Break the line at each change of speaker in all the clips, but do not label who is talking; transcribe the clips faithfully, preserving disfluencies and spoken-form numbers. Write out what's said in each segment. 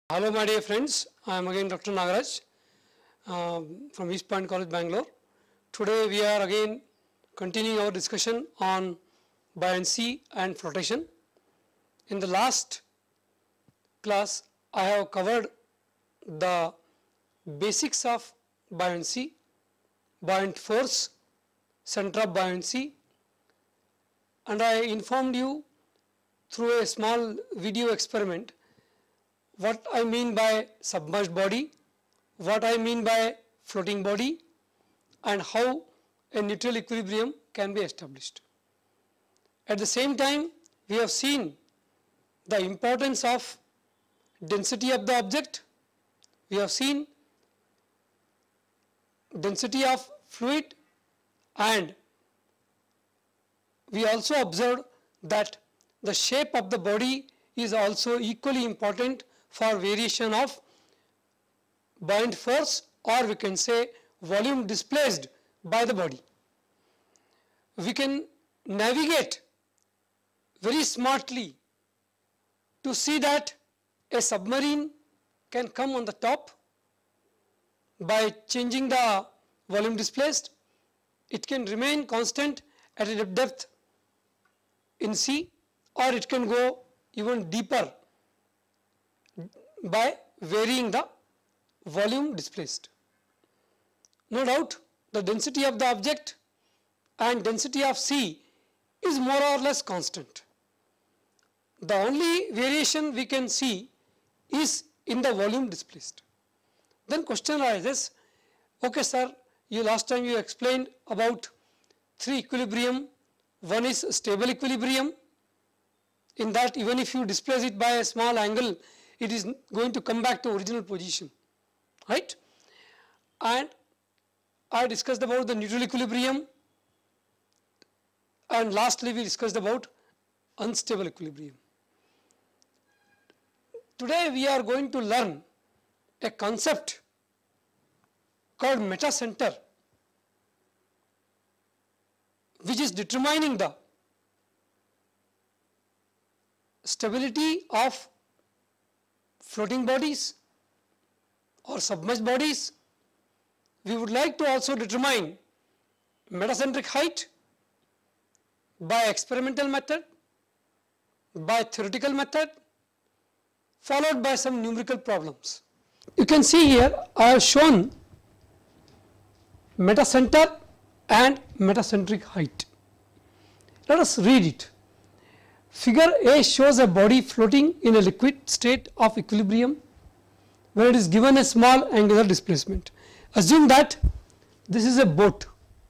Hello my dear friends, I am again Doctor Nagaraj uh, from East Point College, Bangalore. Today we are again continuing our discussion on buoyancy and flotation. In the last class I have covered the basics of buoyancy, buoyant force, center of buoyancy, and I informed you through a small video experiment what I mean by submerged body, what I mean by floating body, and how a neutral equilibrium can be established. At the same time, we have seen the importance of density of the object, we have seen density of fluid, and we also observed that the shape of the body is also equally important for variation of buoyant force, or we can say volume displaced by the body. We can navigate very smartly to see that a submarine can come on the top by changing the volume displaced. It can remain constant at a depth in sea, or it can go even deeper by varying the volume displaced. No doubt the density of the object and density of sea is more or less constant. The only variation we can see is in the volume displaced. Then question arises, okay sir, you last time you explained about three equilibrium. One is stable equilibrium, in that even if you displace it by a small angle, it is going to come back to original position, right? And I discussed about the neutral equilibrium, and lastly we discussed about unstable equilibrium. Today we are going to learn a concept called metacenter, which is determining the stability of floating bodies or submerged bodies. We would like to also determine metacentric height by experimental method, by theoretical method, followed by some numerical problems. You can see here I have shown metacenter and metacentric height. Let us read it. Figure A shows a body floating in a liquid state of equilibrium where it is given a small angular displacement. Assume that this is a boat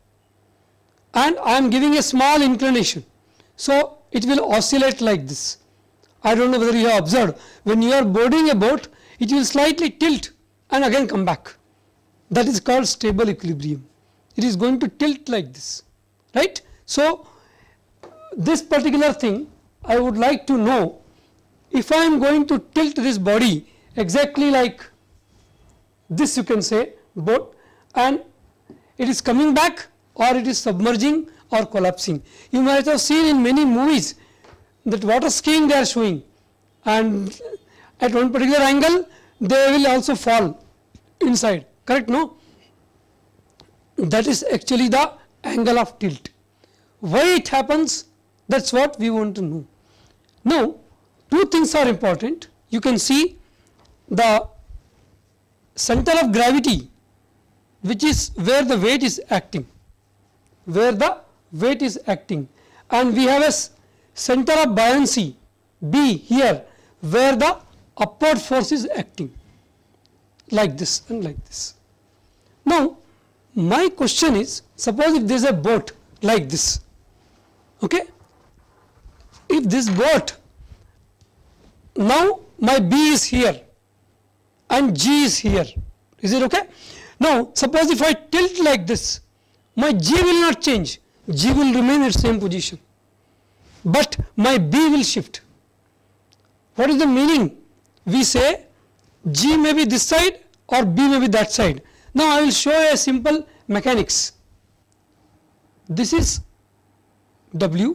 and I am giving a small inclination, so it will oscillate like this. I do not know whether you have observed, when you are boarding a boat it will slightly tilt and again come back. That is called stable equilibrium. It is going to tilt like this, right? So this particular thing I would like to know, if I am going to tilt this body exactly like this, you can say boat, and it is coming back or it is submerging or collapsing. You might have seen in many movies that water skiing they are showing, and at one particular angle they will also fall inside, correct? No? That is actually the angle of tilt. Why it happens? That is what we want to know. Now, two things are important. You can see the center of gravity, which is where the weight is acting, where the weight is acting, and we have a center of buoyancy B here, where the upward force is acting, like this and like this. Now, my question is, suppose if there is a boat like this, okay? If this boat, now my B is here and G is here, is it okay? Now suppose if I tilt like this, my G will not change, G will remain at same position, but my B will shift. What is the meaning? We say G may be this side or B may be that side. Now I will show a simple mechanics. This is W,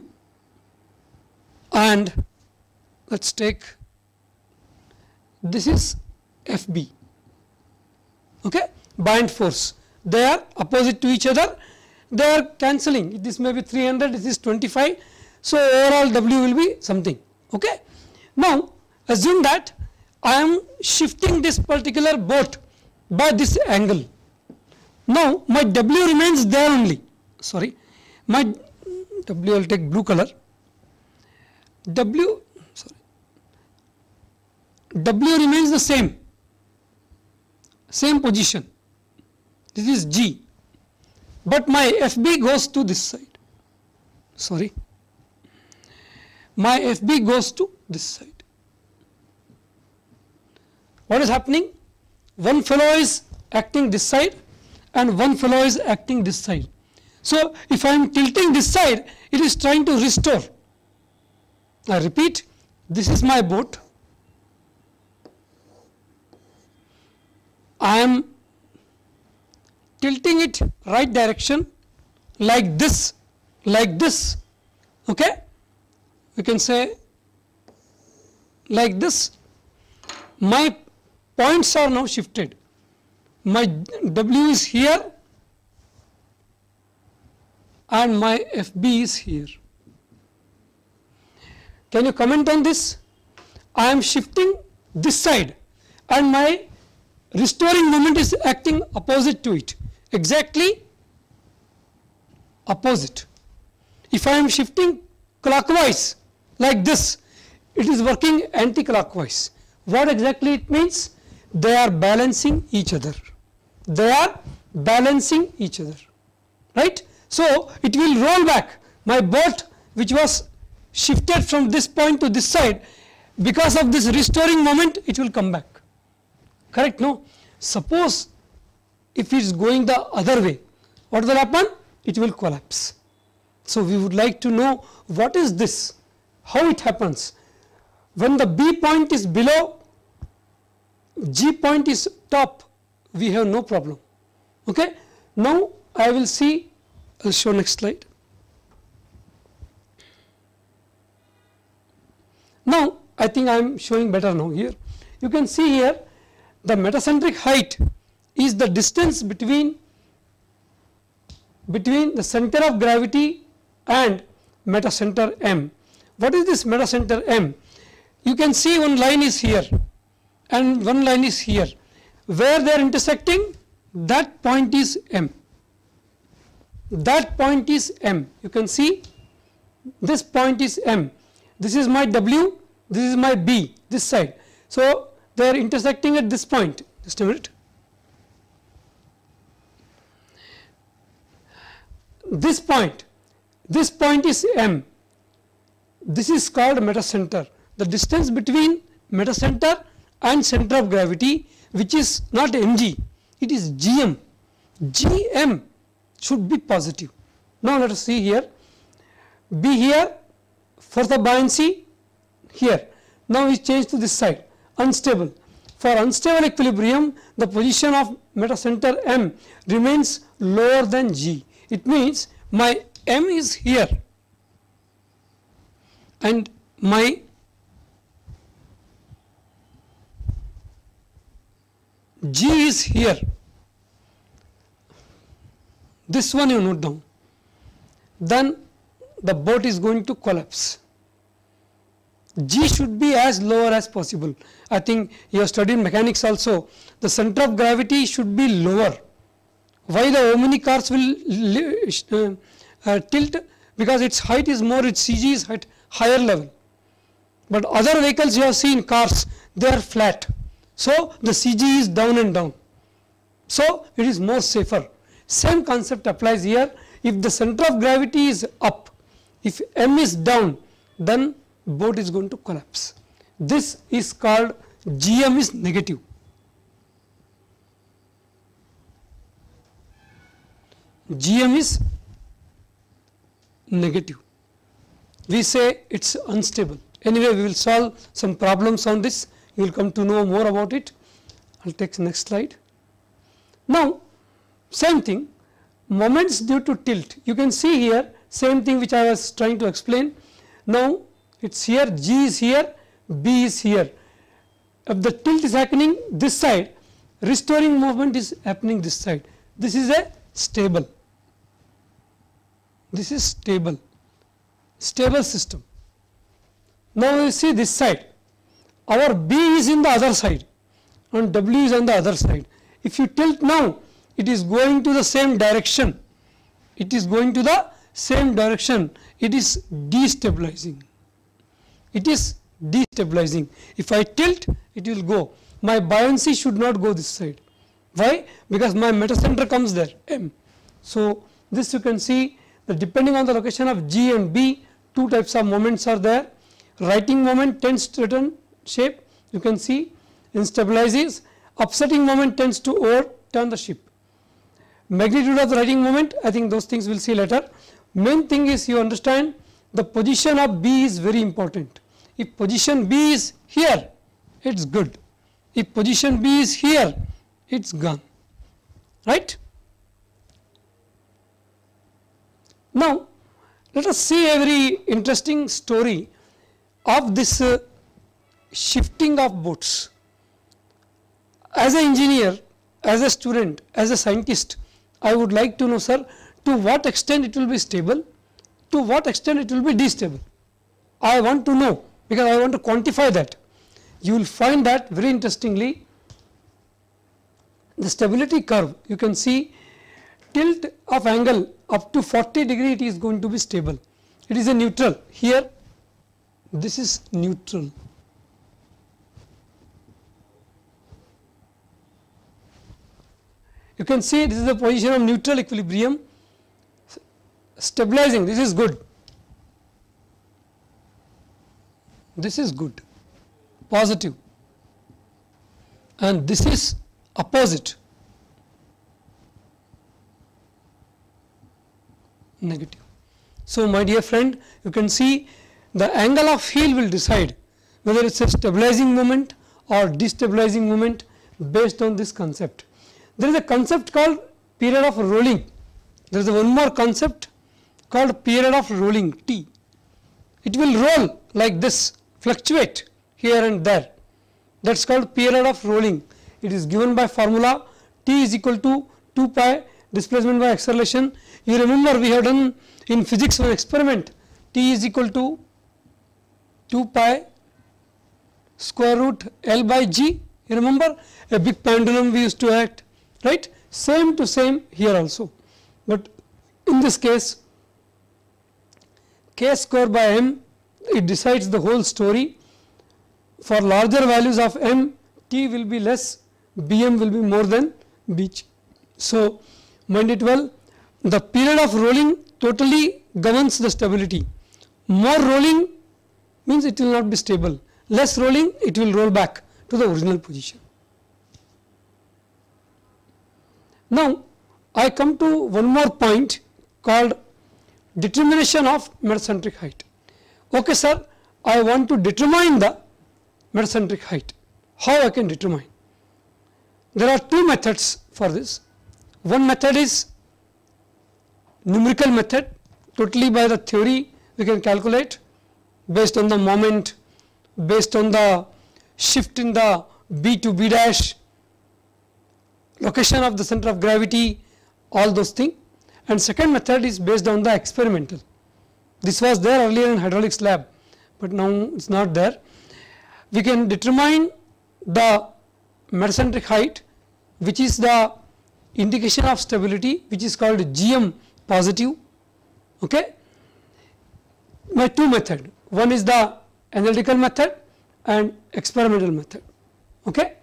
and let us take, this is F B, okay, buoyant force. They are opposite to each other, they are cancelling. This may be three hundred, this is twenty-five. So, overall W will be something. Okay. Now, assume that I am shifting this particular boat by this angle. Now, my W remains there only, sorry, my W, I will take blue color, W, sorry, W remains the same, same position, this is G, but my F B goes to this side, sorry, my F B goes to this side. What is happening? One fellow is acting this side and one fellow is acting this side. So, if I am tilting this side, it is trying to restore. I repeat, this is my boat. I am tilting it right direction like this, like this, okay. We can say like this. My points are now shifted. My W is here and my F B is here. Can you comment on this? I am shifting this side and my restoring moment is acting opposite to it, exactly opposite. If I am shifting clockwise like this, it is working anti-clockwise. What exactly it means? They are balancing each other. They are balancing each other, right? So, it will roll back. My boat which was shifted from this point to this side, because of this restoring moment, it will come back, correct? No. Suppose if it is going the other way, what will happen? It will collapse. So, we would like to know what is this, how it happens. When the B point is below, G point is top, we have no problem. Okay. Now, I will see, I will show next slide. Now, I think I am showing better now here. You can see here the metacentric height is the distance between, between the center of gravity and metacenter M. What is this metacenter M? You can see one line is here and one line is here. Where they are intersecting, that point is M. That point is M. You can see this point is M. This is my W, this is my B, this side. So, they are intersecting at this point. Just a minute. This point, this point is M. This is called metacenter. The distance between metacenter and center of gravity, which is not mg, it is gm. Gm should be positive. Now, let us see here. B here, for the buoyancy here. Now, we change to this side, unstable. For unstable equilibrium, the position of metacenter M remains lower than G. It means my M is here and my G is here. This one you note down. Then the boat is going to collapse. G should be as lower as possible. I think you have studied mechanics also. The center of gravity should be lower. Why the Omni cars will uh, uh, tilt? Because its height is more, its C G is at higher level. But other vehicles you have seen, cars, they are flat. So, the C G is down and down. So, it is more safer. Same concept applies here. If the center of gravity is up, if M is down, then boat is going to collapse. This is called G M is negative. G M is negative. We say it is unstable. Anyway, we will solve some problems on this. You will come to know more about it. I will take the next slide. Now, same thing, moments due to tilt. You can see here, same thing which I was trying to explain. Now, it is here, G is here, B is here. if the tilt is happening this side, restoring movement is happening this side. This is a stable. This is stable, stable system. Now you see this side, our B is in the other side and W is on the other side. If you tilt now, it is going to the same direction. It is going to the same direction. It is destabilizing. It is destabilizing. If I tilt, it will go. My buoyancy should not go this side. Why? Because my metacenter comes there, M. So this you can see that depending on the location of G and B, two types of moments are there. Righting moment tends to return shape. You can see in stabilizes. Upsetting moment tends to overturn the ship. Magnitude of the righting moment, I think those things we will see later. Main thing is you understand the position of B is very important. If position B is here, it is good. If position B is here, it is gone, right. Now, let us see a very interesting story of this uh, shifting of boats. As an engineer, as a student, as a scientist, I would like to know, sir, to what extent it will be stable, to what extent it will be destable. I want to know, because I want to quantify that. You will find that very interestingly, the stability curve, you can see tilt of angle up to forty degree, it is going to be stable. It is a neutral. Here, this is neutral. You can see this is the position of neutral equilibrium. Stabilizing, this is good. This is good, positive, and this is opposite, negative. So, my dear friend, you can see the angle of heel will decide whether it is a stabilizing moment or destabilizing moment based on this concept. There is a concept called period of rolling. There is a one more concept called period of rolling, T. It will roll like this, fluctuate here and there. That is called period of rolling. It is given by formula T is equal to two pi displacement by acceleration. You remember we have done in physics one experiment, T is equal to two pi square root L by G. You remember a big pendulum we used to act, right? Same to same here also, but in this case K square by M, it decides the whole story. For larger values of M, T will be less, B M will be more than B G. So, mind it well, the period of rolling totally governs the stability. More rolling means it will not be stable, less rolling it will roll back to the original position. Now, I come to one more point called determination of metacentric height. Okay, sir, I want to determine the metacentric height. How I can determine? There are two methods for this. One method is numerical method, totally by the theory we can calculate based on the moment, based on the shift in the B to B dash, location of the center of gravity, all those things. And second method is based on the experimental. This was there earlier in hydraulics lab, but now it is not there. We can determine the metacentric height, which is the indication of stability, which is called G M positive. Okay. My two method, one is the analytical method and experimental method. Okay.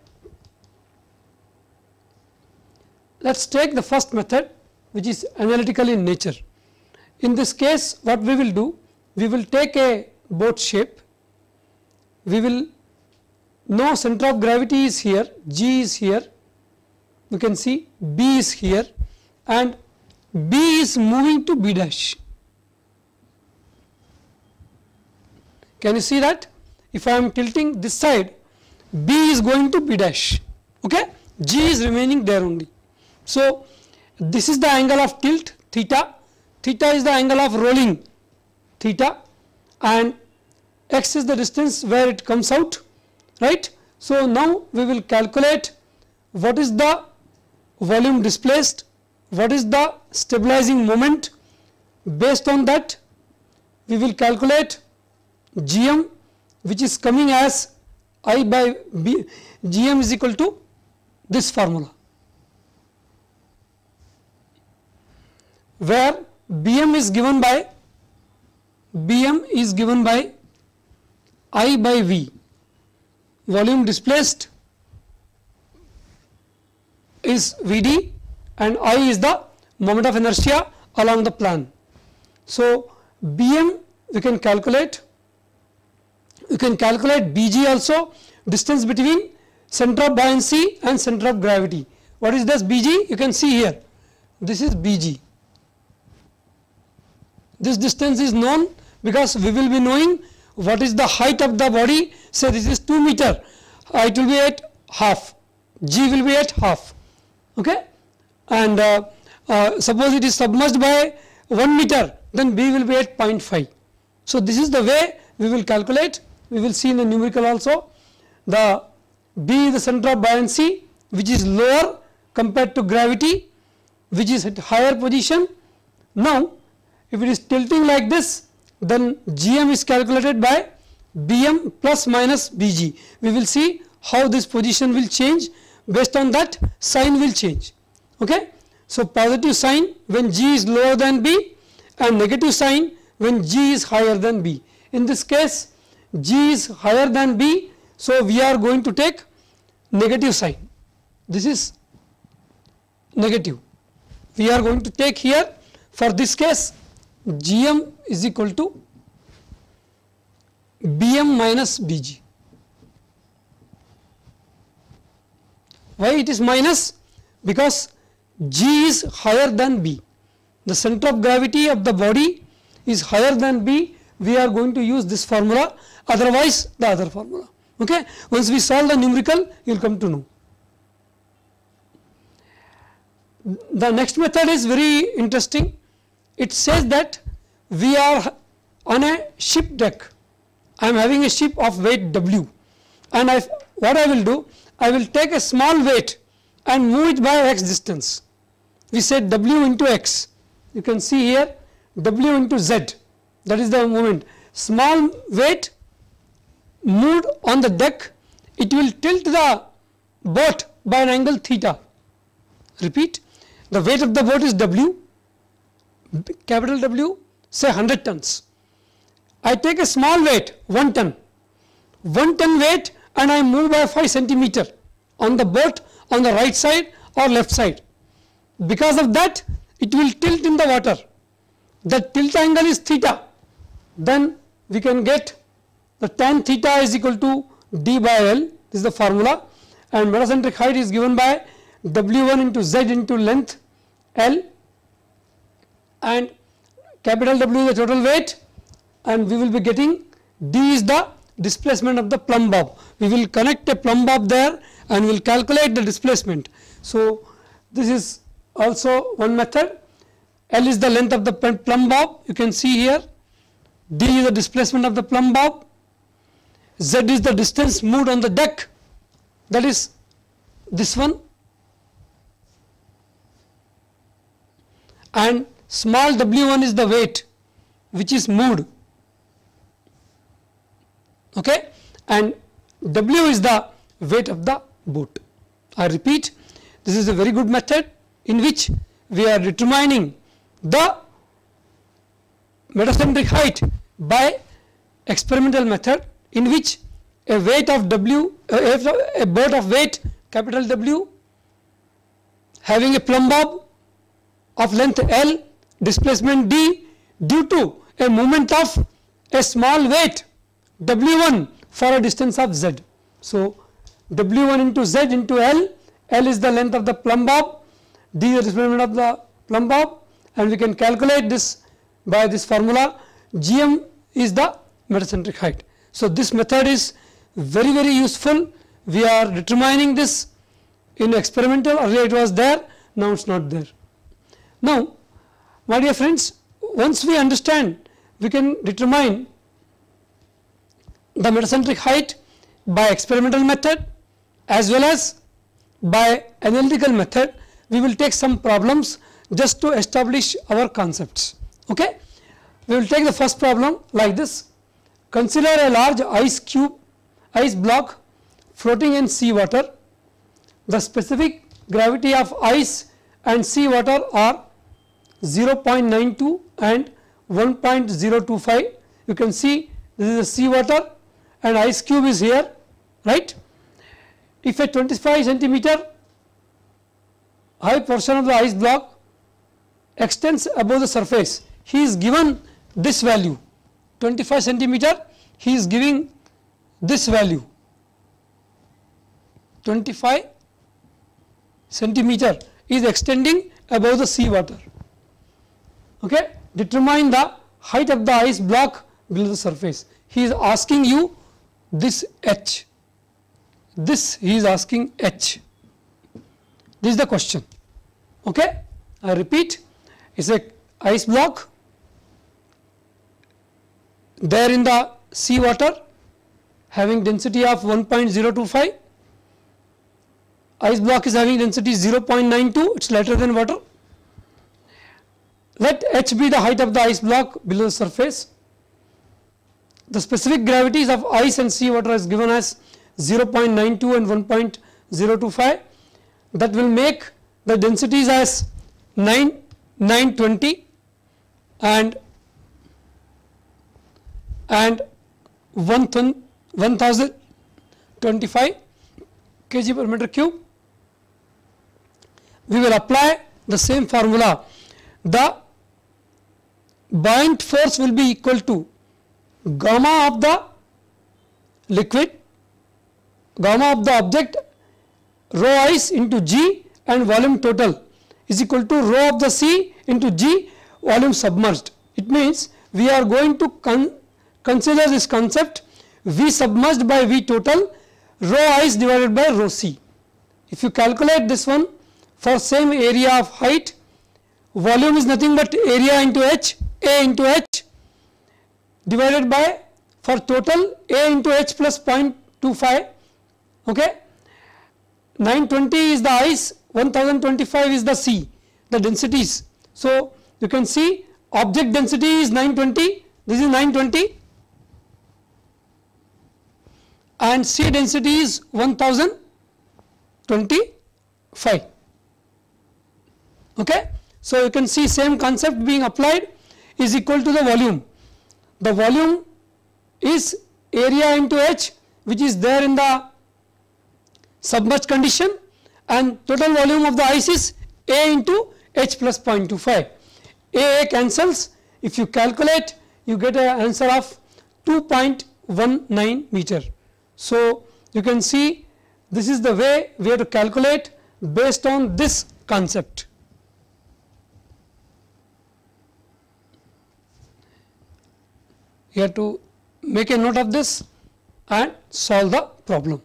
Let us take the first method, which is analytical in nature. In this case, what we will do, we will take a boat shape, we will know center of gravity is here, G is here, you can see B is here and B is moving to B dash. Can you see that? If I am tilting this side, B is going to B dash, okay? G is remaining there only. So, this is the angle of tilt, theta, theta is the angle of rolling, theta, and x is the distance where it comes out, right. So, now we will calculate what is the volume displaced, what is the stabilizing moment. Based on that, we will calculate G M, which is coming as I by B. G M is equal to this formula, where B M is given by B M is given by I by V. Volume displaced is V D and I is the moment of inertia along the plan. So, B M we can calculate, we can calculate B G also, distance between center of buoyancy and center of gravity. What is this B G? You can see here, this is B G. This distance is known because we will be knowing what is the height of the body. Say this is two meter, uh, it will be at half, G will be at half, okay, and uh, uh, suppose it is submerged by one meter, then B will be at zero point five. So, this is the way we will calculate. We will see in the numerical also. The B is the center of buoyancy, which is lower compared to gravity, which is at higher position. Now, if it is tilting like this, then G M is calculated by B M plus minus B G. We will see how this position will change. Based on that, sign will change. Okay? So, positive sign when G is lower than B and negative sign when G is higher than B. In this case, G is higher than B, so we are going to take negative sign. This is negative. We are going to take here, for this case, G M is equal to B M minus B G. Why it is minus? Because G is higher than B. The center of gravity of the body is higher than B. We are going to use this formula, otherwise the other formula. Okay? Once we solve the numerical, you will come to know. The next method is very interesting. It says that we are on a ship deck. I am having a ship of weight W, and I, what I will do, I will take a small weight and move it by x distance. We said W into x. You can see here W into Z, that is the moment. Small weight moved on the deck, it will tilt the boat by an angle theta. Repeat, the weight of the boat is W, capital W, say one hundred tons. I take a small weight, one ton, one ton weight, and I move by five centimeter on the boat on the right side or left side. Because of that, it will tilt in the water. The tilt angle is theta. Then we can get the tan theta is equal to d by L. This is the formula, and metacentric height is given by W one into Z into length L, and capital W is the total weight, and we will be getting d is the displacement of the plumb bob. We will connect a plumb bob there and we will calculate the displacement. So, this is also one method. L is the length of the plumb bob, you can see here. D is the displacement of the plumb bob. Z is the distance moved on the deck, that is this one, and small w one is the weight which is moved, okay, and W is the weight of the boat. I repeat, this is a very good method in which we are determining the metacentric height by experimental method, in which a weight of W, uh, a boat of weight capital W having a plumb bob of length L, displacement D, due to a movement of a small weight W one for a distance of Z. So, W one into Z into L, L is the length of the plumb bob, D is the displacement of the plumb bob, and we can calculate this by this formula. G M is the metacentric height. So, this method is very very useful. We are determining this in experimental. Earlier it was there, now it is not there. Now, my dear friends, once we understand, we can determine the metacentric height by experimental method, as well as by analytical method we will take some problems just to establish our concepts. Okay? We will take the first problem like this. Consider a large ice cube, ice block floating in sea water. The specific gravity of ice and sea water are zero point nine two and one point zero two five. You can see this is the sea water and ice cube is here, right. If a twenty-five centimeter high portion of the ice block extends above the surface, he is given this value twenty-five centimeter, he is giving this value twenty-five centimeter is extending above the sea water. Okay. Determine the height of the ice block below the surface. He is asking you this h, this he is asking h, this is the question. Okay. I repeat, it is a ice block there in the sea water having density of one point zero two five, ice block is having density zero point nine two, it is lighter than water. Let h be the height of the ice block below the surface. The specific gravities of ice and sea water is given as zero point nine two and one point zero two five, that will make the densities as nine, nine twenty and and one thousand twenty-five kg per meter cube. We will apply the same formula. The buoyant force will be equal to gamma of the liquid, gamma of the object, rho ice into g, and volume total is equal to rho of the sea into g, volume submerged. It means we are going to con consider this concept V submerged by V total, rho ice divided by rho c. If you calculate this one for same area of height, volume is nothing but area into h, A into h divided by, for total, A into h plus zero point two five. Okay. nine twenty is the ice, one thousand twenty-five is the sea, the densities. So you can see object density is nine twenty, this is nine twenty, and sea density is one thousand twenty-five. Okay. So you can see same concept being applied is equal to the volume. The volume is area into h, which is there in the submerged condition, and total volume of the ice is A into h plus zero point two five. A, A cancels. If you calculate, you get an answer of two point one nine meter. So you can see this is the way we have to calculate based on this concept. You have to make a note of this and solve the problem.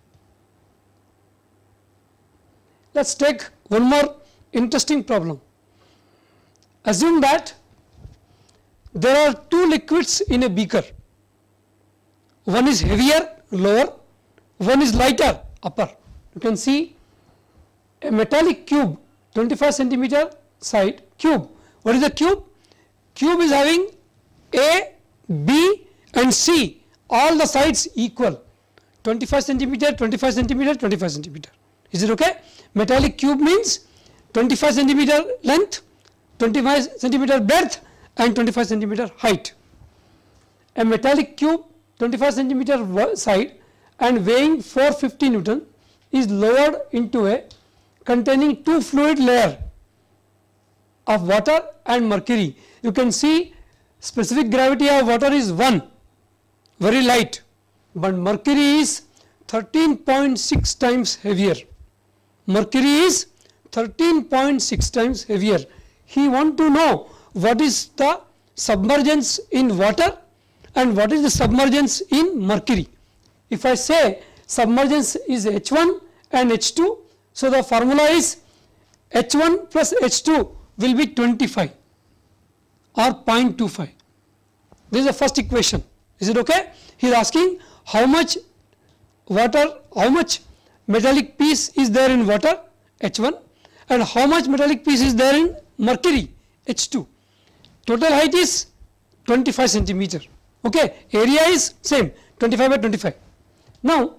Let us take one more interesting problem. Assume that there are two liquids in a beaker. One is heavier, lower, one is lighter, upper. You can see a metallic cube, twenty-five centimeter side cube. What is the cube? Cube is having A, B and C, all the sides equal, twenty-five centimeter, twenty-five centimeter, twenty-five centimeter. Is it okay? Metallic cube means twenty-five centimeter length, twenty-five centimeter breadth and twenty-five centimeter height. A metallic cube, twenty-five centimeter side and weighing four hundred fifty newton is lowered into a containing two fluid layer of water and mercury. You can see specific gravity of water is one, very light, but mercury is thirteen point six times heavier. Mercury is thirteen point six times heavier. He want to know what is the submergence in water and what is the submergence in mercury. If I say submergence is H one and H two, so the formula is H one plus H two will be twenty-five or zero point two five. This is the first equation. Is it okay? He is asking how much water, how much metallic piece is there in water, H one, and how much metallic piece is there in mercury, H two. Total height is twenty-five centimeter. Okay, area is same, twenty-five by twenty-five. Now,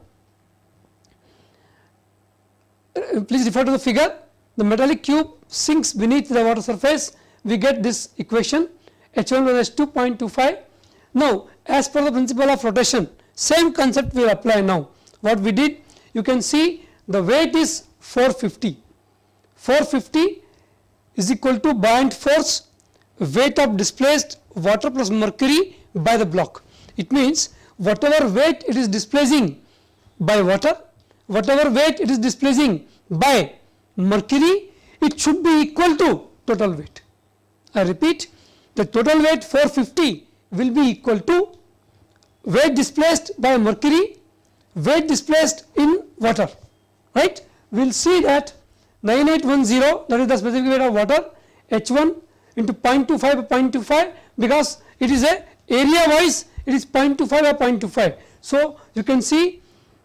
uh, please refer to the figure. The metallic cube sinks beneath the water surface. We get this equation, H one plus H two zero point two five. Now, as per the principle of rotation, same concept we will apply now. What we did, you can see the weight is four fifty. four fifty is equal to buoyant force, weight of displaced water plus mercury by the block. It means whatever weight it is displacing by water, whatever weight it is displacing by mercury, it should be equal to total weight. I repeat, the total weight four fifty will be equal to weight displaced by mercury, weight displaced in water, right. We will see that nine eight one zero, that is the specific weight of water, H one into zero point two five by zero point two five, because it is a area wise, it is zero point two five by zero point two five. So, you can see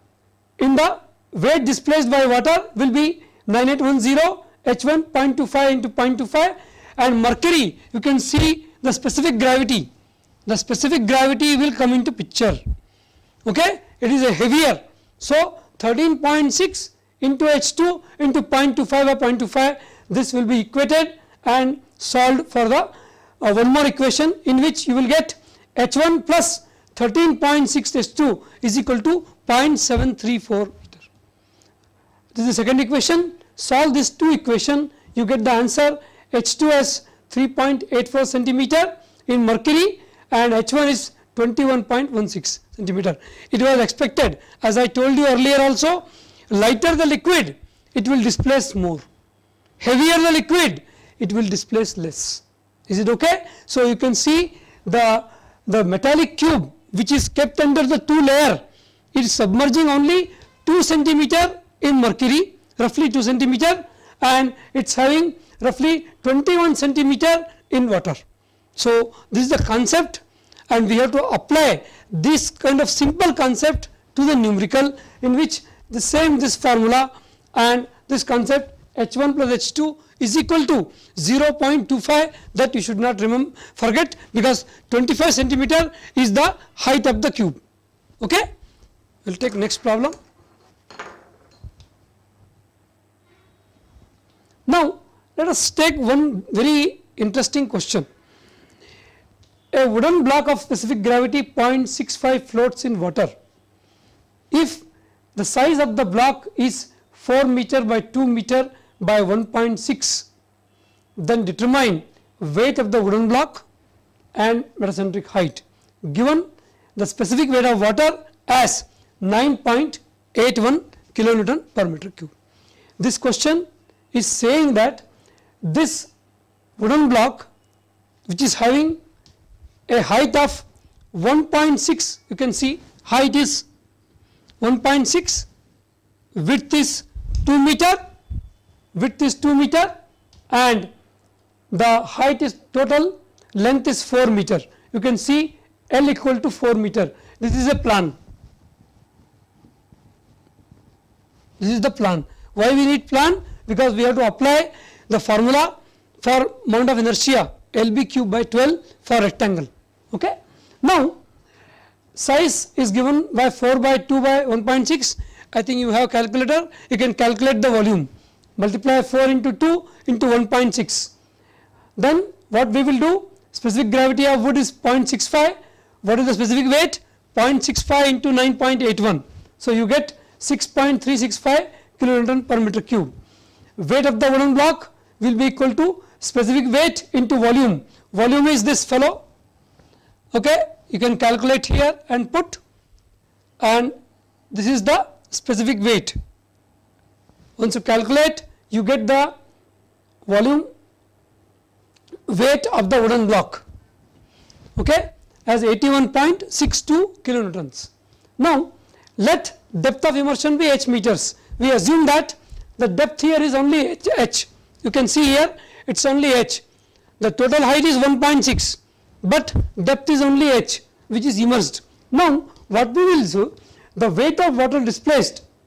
in the weight displaced by water will be nine eight one zero, H one zero point two five into zero point two five, and mercury you can see the specific gravity, the specific gravity will come into picture. Okay, it is a heavier. So, thirteen point six into H two into zero point two five by zero point two five, this will be equated and solved for the uh, one more equation, in which you will get H one plus thirteen point six H two is equal to zero point seven three four meter. This is the second equation. Solve these two equation, you get the answer H two as three point eight four centimeter in mercury and H one is twenty-one point one six centimeter. It was expected, as I told you earlier also, lighter the liquid, it will displace more. Heavier the liquid, it will displace less. Is it okay? So, you can see the, the metallic cube which is kept under the two layer, it is submerging only two centimeter in mercury, roughly two centimeter, and it is having roughly twenty-one centimeter in water. So, this is the concept, and we have to apply this kind of simple concept to the numerical, in which the same this formula and this concept H one plus H two is equal to zero point two five, that you should not remember forget, because twenty-five centimeter is the height of the cube. Okay, we will take next problem. Now, let us take one very interesting question. A wooden block of specific gravity zero point six five floats in water. If the size of the block is four meter by two meter by one point six, then determine weight of the wooden block and metacentric height, given the specific weight of water as nine point eight one kilonewton per meter cube. This question is saying that this wooden block, which is having a height of one point six, you can see height is one point six, width is two meter, width is two meter, and the height is total length is four meter. You can see L equal to four meter. This is a plan. This is the plan. Why we need plan? Because we have to apply the formula for moment of inertia, L B cube by twelve for rectangle. Okay. Now, size is given by four by two by one point six. I think you have calculator, you can calculate the volume, multiply four into two into one point six. Then what we will do, specific gravity of wood is zero point six five, what is the specific weight? zero point six five into nine point eight one. So, you get six point three six five kilonewton per meter cube. Weight of the wooden block will be equal to specific weight into volume. Volume is this fellow. Okay, you can calculate here and put, and this is the specific weight. Once you calculate, you get the volume weight of the wooden block, okay, as eighty-one point six two kilonewtons. Now, let depth of immersion be h meters. We assume that the depth here is only h, h. You can see here it is only h. The total height is one point six, but depth is only h, which is immersed. Now, what we will do, the weight of water displaced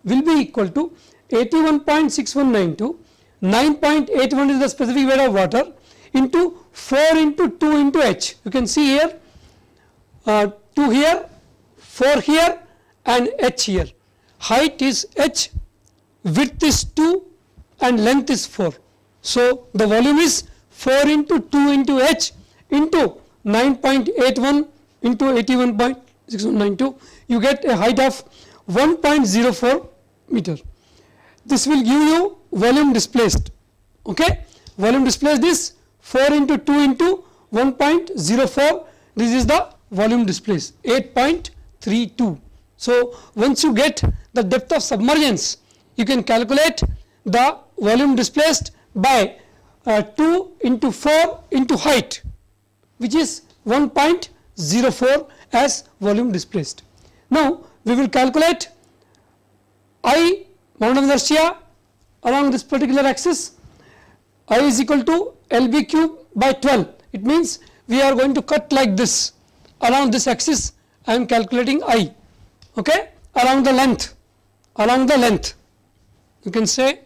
will be equal to eighty-one point six one nine two, nine point eight one is the specific weight of water, into four into two into h. You can see here uh, two here, four here and h here. Height is h, width is two and length is four. So, the volume is four into two into h into nine point eight one into eighty-one point six one nine two. You get a height of one point zero four meter. This will give you volume displaced. Okay, volume displaced is four into two into one point zero four. This is the volume displaced, eight point three two. So, once you get the depth of submergence, you can calculate the volume displaced by uh, two into four into height, which is one point zero four as volume displaced. Now, we will calculate I, moment of inertia along this particular axis. I is equal to L B cube by twelve. It means we are going to cut like this along this axis. I am calculating I, okay, along the length, along the length. You can say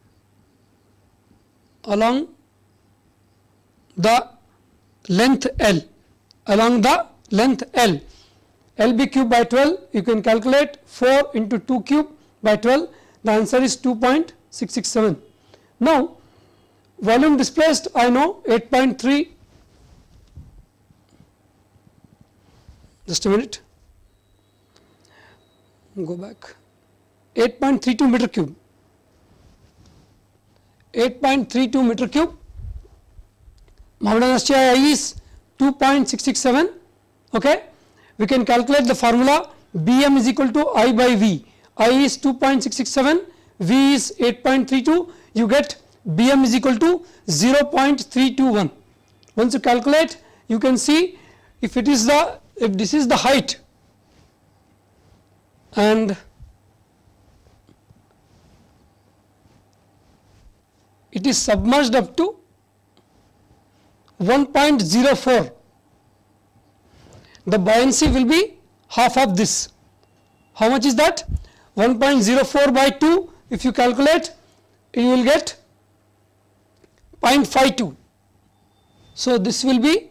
along the length L, along the length L. L B cube by twelve, you can calculate four into two cube by twelve, the answer is two point six six seven. Now, volume displaced I know eight point three, just a minute, go back, eight point three two meter cube, eight point three two meter cube, moment of inertia I is two point six six seven, okay. We can calculate the formula B M is equal to I by V. I is two point six six seven, V is eight point three two, you get B M is equal to zero point three two one. Once you calculate, you can see if it is the, if this is the height and it is submerged up to one point zero four, the buoyancy will be half of this. How much is that? one point zero four by two, if you calculate, you will get zero point five two. So, this will be zero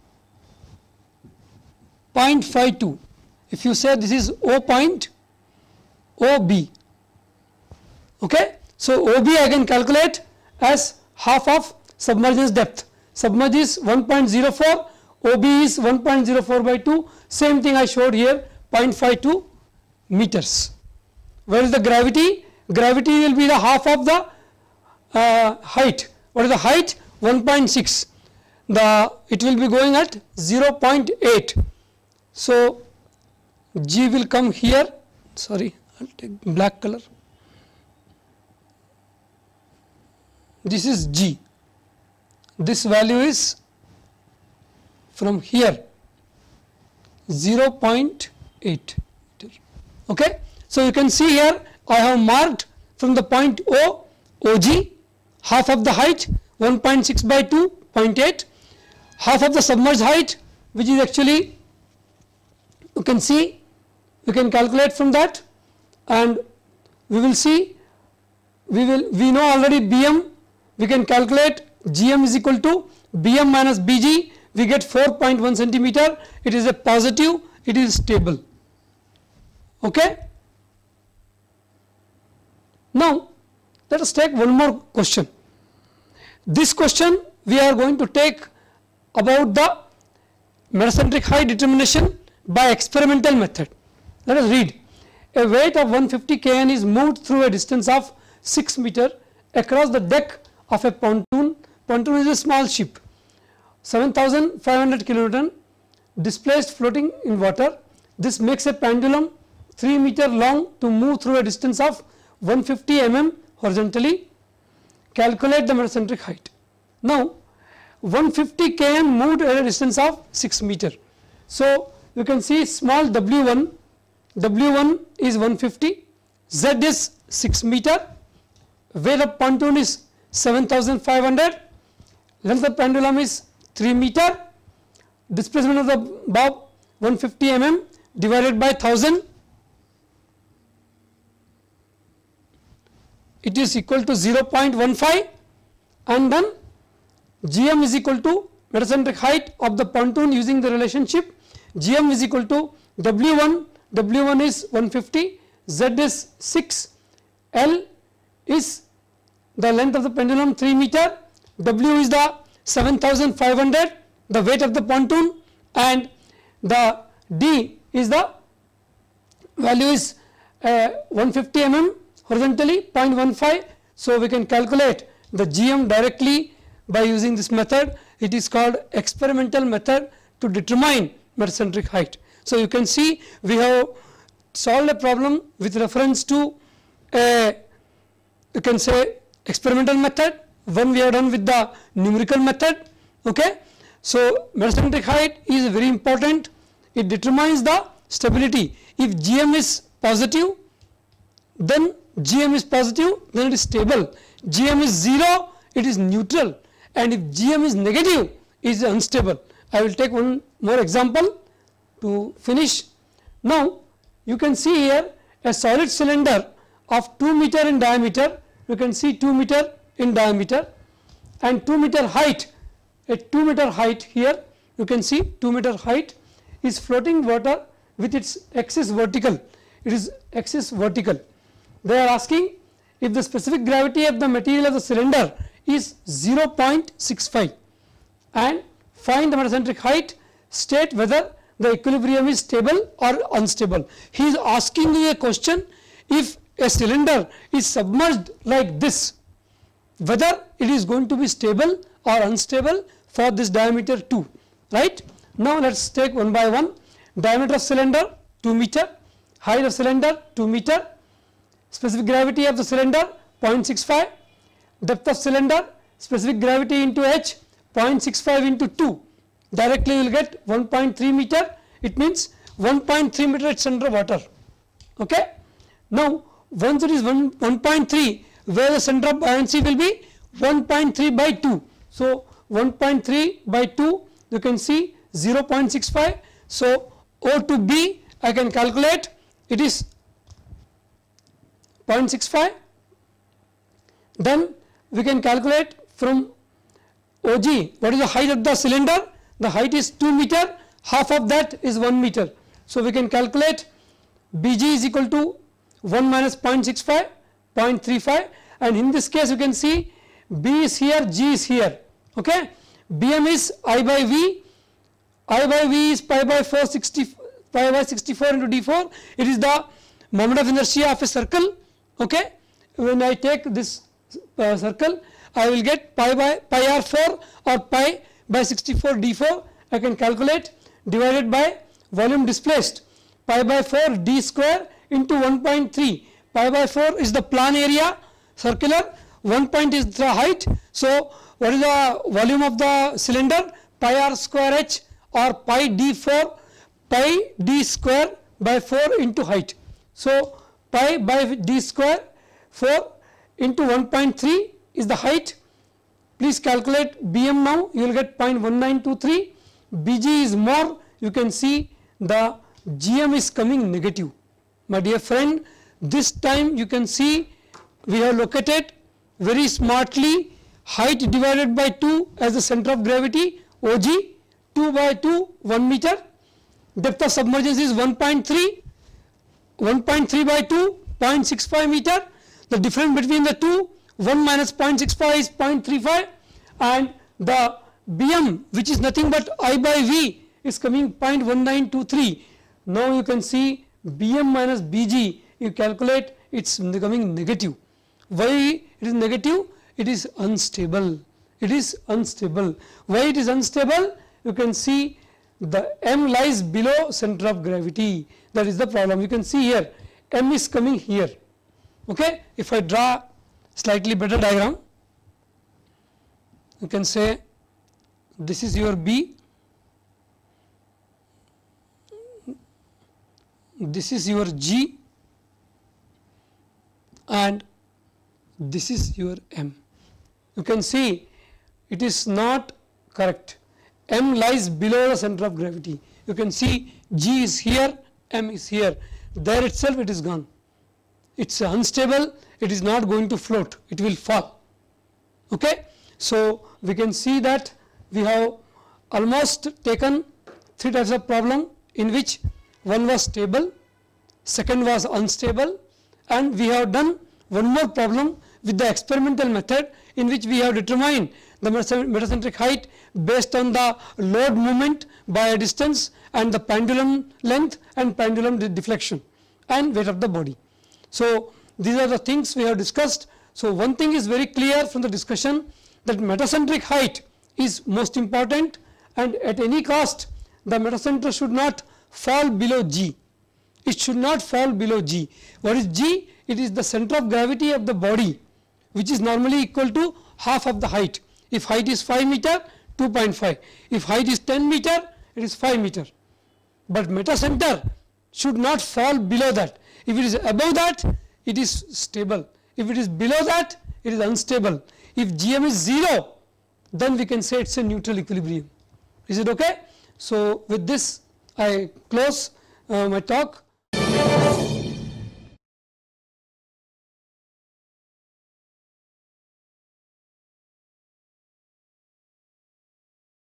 point five two. If you say this is O point O B, okay. So, O B I can calculate as half of submergence depth. Submerge is one point zero four, O B is one point zero four by two, same thing I showed here, zero point five two meters. Where is the gravity? Gravity will be the half of the uh, height. What is the height? one point six. The it will be going at zero point eight. So, G will come here. Sorry, I will take black color. This is G. This value is from here zero point eight. Okay. So, you can see here I have marked from the point O, O G, half of the height one point six by two, zero point eight, half of the submerged height, which is actually, you can see, you can calculate from that, and we will see, we will, we know already B M, we can calculate G M is equal to B M minus B G, we get four point one centimeter, it is a positive, it is stable. Okay. Now, let us take one more question. This question we are going to take about the metacentric height determination by experimental method. Let us read. A weight of one hundred fifty kilograms is moved through a distance of six meter across the deck of a pontoon. Pontoon is a small ship. seven thousand five hundred kilonewton displaced floating in water. This makes a pendulum three meter long to move through a distance of one hundred fifty millimeters horizontally. Calculate the metacentric height. Now, one hundred fifty kilograms moved at a distance of six meter. So, you can see small w one, w one is one hundred fifty, z is six meter, weight of pontoon is seven thousand five hundred, length of pendulum is three meter, displacement of the bob one hundred fifty millimeters divided by one thousand, it is equal to zero point one five, and then G M is equal to metacentric height of the pontoon using the relationship G M is equal to W one, W one is one fifty, Z is six, L is the length of the pendulum three meter, W is the seven thousand five hundred, the weight of the pontoon, and the D is the value is uh, one fifty millimeters horizontally zero point one five. So, we can calculate the G M directly by using this method. It is called experimental method to determine metacentric height. So, you can see we have solved a problem with reference to a, you can say, experimental method, one we have done with the numerical method. Okay. So, metacentric height is very important, it determines the stability. If G M is positive, then G M is positive, then it is stable. G M is zero, it is neutral, and if G M is negative, it is unstable. I will take one more example to finish. Now, you can see here a solid cylinder of two meter in diameter, you can see two meter in diameter, and two meter height, a two meter height here, you can see two meter height is floating water with its axis vertical, it is axis vertical. They are asking if the specific gravity of the material of the cylinder is zero point six five, and find the metacentric height, state whether the equilibrium is stable or unstable. He is asking you a question, if a cylinder is submerged like this, whether it is going to be stable or unstable for this diameter two, right. Now, let us take one by one. Diameter of cylinder two meter, height of cylinder two meter, specific gravity of the cylinder zero point six five, depth of cylinder, specific gravity into h zero point six five into two, directly you will get one point three meter, it means one point three meter it is under water. Okay. Now, once it is one point three, where the center of buoyancy will be one point three by two. So, one point three by two, you can see zero point six five. So, O to B I can calculate, it is zero point six five. Then we can calculate from O G what is the height of the cylinder. The height is two meter, half of that is one meter. So, we can calculate B G is equal to one minus zero point six five, zero point three five, and in this case you can see B is here, G is here. Okay. B M is I by V, I by V is pi by four sixty, pi by sixty-four into d four, it is the moment of inertia of a circle. Okay. When I take this uh, circle, I will get pi by pi r four or pi by sixty-four d four, I can calculate, divided by volume displaced, pi by four d square into one point three, pi by four is the plan area circular, one point is the height. So, what is the volume of the cylinder? Pi r square h or pi d four, pi d square by four into height. So, pi by d square four into one point three is the height. Please calculate B M now, you will get zero point one nine two three, B G is more, you can see the G M is coming negative. My dear friend, this time you can see we have located very smartly height divided by two as the center of gravity, O G, two by two, one meter, depth of submergence is one point three, one point three by two, zero point six five meter, the difference between the two, one minus zero point six five is zero point three five, and the B M, which is nothing but I by V, is coming zero point one nine two three. Now, you can see B M minus B G, you calculate, it is becoming negative. Why it is negative? It is unstable, it is unstable. Why it is unstable? You can see the M lies below center of gravity, that is the problem. You can see here M is coming here. Okay. If I draw slightly better diagram, you can say this is your B, this is your G, and this is your M. You can see it is not correct. M lies below the center of gravity. You can see G is here, M is here. There itself it is gone. it is unstable, it is not going to float, it will fall. Okay. So, we can see that we have almost taken three types of problem, in which one was stable, second was unstable, and we have done one more problem with the experimental method, in which we have determined the metacentric height based on the load movement by a distance and the pendulum length and pendulum de deflection and weight of the body. So, these are the things we have discussed. So, one thing is very clear from the discussion, that metacentric height is most important, and at any cost the metacenter should not fall below G. It should not fall below G. What is G? It is the center of gravity of the body, which is normally equal to half of the height. If height is five meter, two point five. If height is ten meter, it is five meter. But metacenter should not fall below that. If it is above that, it is stable. If it is below that, it is unstable. If G M is zero, then we can say it is a neutral equilibrium. Is it okay? So, with this I close uh, my talk.